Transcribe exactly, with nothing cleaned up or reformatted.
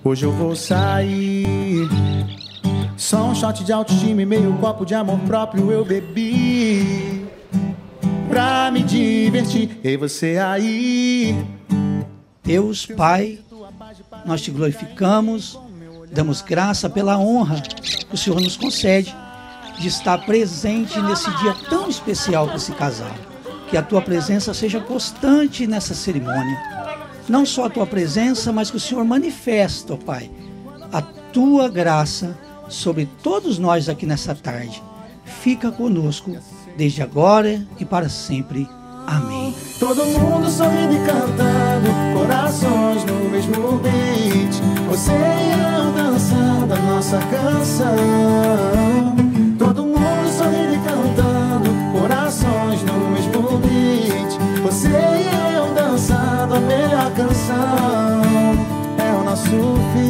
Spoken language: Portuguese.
Hoje eu vou sair, só um shot de autoestima e meio copo de amor próprio eu bebi pra me divertir. E você aí? Deus Pai, nós te glorificamos, damos graça pela honra que o Senhor nos concede de estar presente nesse dia tão especial para esse casal. Que a tua presença seja constante nessa cerimônia. Não só a tua presença, mas que o Senhor manifeste, ó Pai, a tua graça sobre todos nós aqui nessa tarde. Fica conosco desde agora e para sempre. Amém. Todo mundo sorrindo e cantando, corações no mesmo beat. Você e eu dançando a nossa canção. Todo mundo sorrindo e cantando, corações no mesmo beat. Você e eu dançando a melhor canção. É o nosso fim.